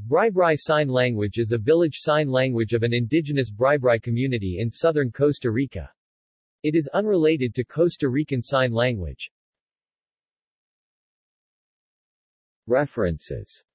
Bribri Sign Language is a village sign language of an indigenous Bribri community in southern Costa Rica. It is unrelated to Costa Rican Sign Language. References